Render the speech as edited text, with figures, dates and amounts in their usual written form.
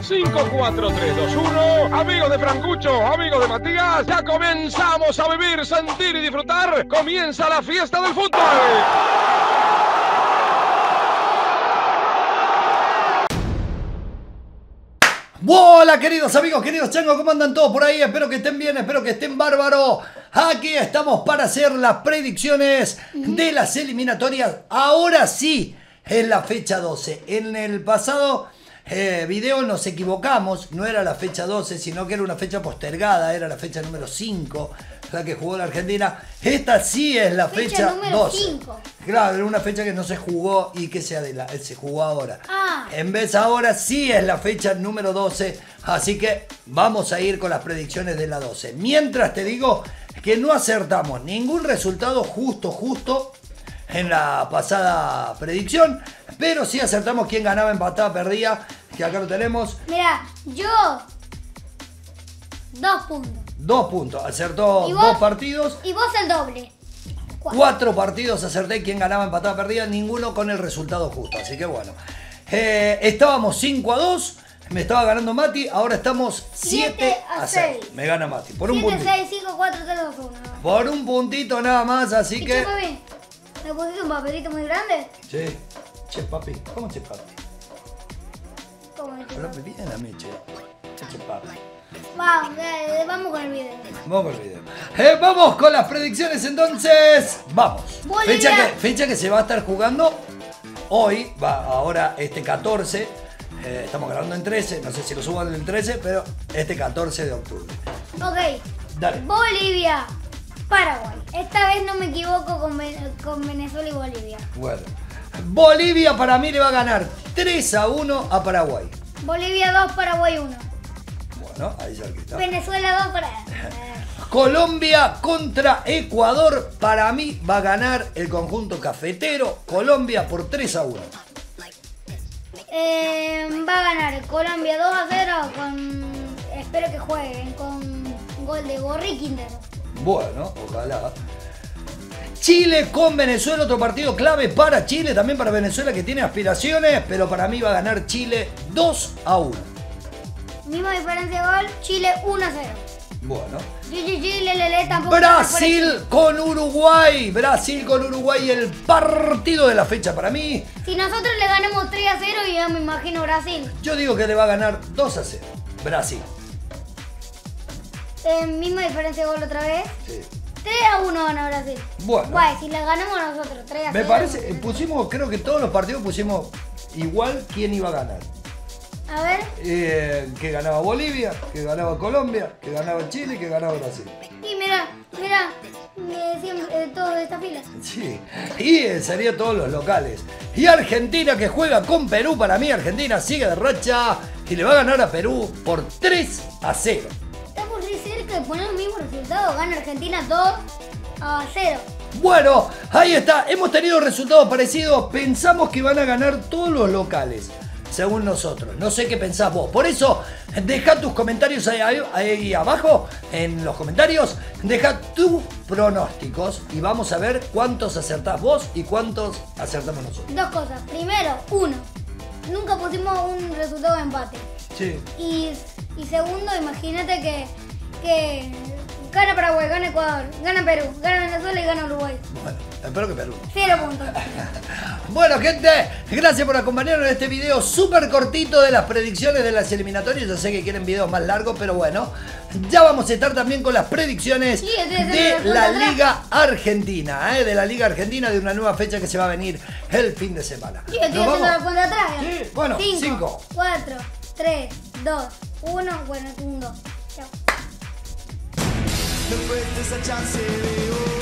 5, 4, 3, 2, 1. Amigos de Francucho, amigos de Matías, ya comenzamos a vivir, sentir y disfrutar. Comienza la fiesta del fútbol. Hola queridos amigos, queridos changos, ¿cómo andan todos por ahí? Espero que estén bien, espero que estén bárbaros. Aquí estamos para hacer las predicciones de las eliminatorias. Ahora sí, es la fecha 12. En el pasado video nos equivocamos, no era la fecha 12, sino que era una fecha postergada, era la fecha número 5, la que jugó la Argentina. Esta sí es la fecha número 12. 5. Claro, era una fecha que no se jugó y que se jugó ahora. En vez ahora sí es la fecha número 12, así que vamos a ir con las predicciones de la 12. Mientras te digo que no acertamos ningún resultado justo en la pasada predicción, pero sí acertamos quién ganaba, empataba, perdía, que acá lo tenemos. Mira, yo 2 puntos. 2 puntos, acertó ¿Y vos? 2 partidos. Y vos el doble. 4 partidos acerté quién ganaba, empataba, perdía, ninguno con el resultado justo, así que bueno. Estábamos 5-2, me estaba ganando Mati, ahora estamos 7-6. Me gana Mati, por un 7, puntito. 6, 5, 4, 3, 2, 1. Por un puntito nada más, así ¿Y que... qué, papi? ¿Me pusiste un papelito muy grande? Sí, che papi, ¿cómo che papi? ¿Cómo es? Hablame bien a mí, che papi. Vamos con el video. Vamos con el video. Vamos con las predicciones entonces. Vamos. Bolivia. Fecha que se va a estar jugando hoy, ahora este 14. Estamos grabando en 13, no sé si lo suban en 13, pero este 14 de octubre. Ok. Dale. Bolivia, Paraguay. Esta vez no me equivoco con Venezuela y Bolivia. Bueno. Bolivia para mí le va a ganar 3-1 a Paraguay. Bolivia 2, Paraguay 1. Bueno, ahí ya está. Venezuela 2 para... Colombia contra Ecuador. Para mí va a ganar el conjunto cafetero. Colombia por 3-1. Va a ganar Colombia 2-0 con... Espero que jueguen con gol de Borri Quintero. Bueno, ojalá. Chile con Venezuela, otro partido clave para Chile, también para Venezuela que tiene aspiraciones, pero para mí va a ganar Chile 2-1. Misma diferencia de gol, Chile 1-0. Bueno. Chile, tampoco. Brasil con Uruguay. Brasil con Uruguay, el partido de la fecha para mí. Si nosotros le ganamos 3-0, yo me imagino Brasil. Yo digo que le va a ganar 2-0. Brasil. Misma diferencia de gol otra vez. Sí. 3-1 gana Brasil. Bueno. Guay, si le ganamos nosotros 3-0. Me parece, pusimos, creo que todos los partidos pusimos igual quién iba a ganar. A ver. Que ganaba Bolivia, que ganaba Colombia, que ganaba Chile, que ganaba Brasil. Y mira, siempre, todos de esta fila. Sí, y sería todos los locales. Y Argentina que juega con Perú, para mí Argentina sigue de racha y le va a ganar a Perú por 3-0. Estamos muy cerca de poner el mismo resultado. Gana Argentina 2-0. Bueno, ahí está, hemos tenido resultados parecidos. Pensamos que van a ganar todos los locales, según nosotros. No sé qué pensás vos. Por eso, deja tus comentarios ahí abajo, en los comentarios. Deja tus pronósticos y vamos a ver cuántos acertás vos y cuántos acertamos nosotros. 2 cosas. Primero, 1. Nunca pusimos un resultado de empate. Sí. Y segundo, imagínate que gana Paraguay, gana Ecuador, gana Perú, gana Venezuela y gana Uruguay. Bueno, espero que Perú. 0 puntos. Bueno, gente, gracias por acompañarnos en este video súper cortito de las predicciones de las eliminatorias. Yo sé que quieren videos más largos, pero bueno, ya vamos a estar también con las predicciones de la Liga Argentina, de la Liga Argentina, de una nueva fecha que se va a venir el fin de semana. Sí, estoy haciendo la cuenta atrás. Sí, bueno, 5, 4, 3, 2, 1. Bueno, 1, 2. Chao. No puedes esa chance de hoy.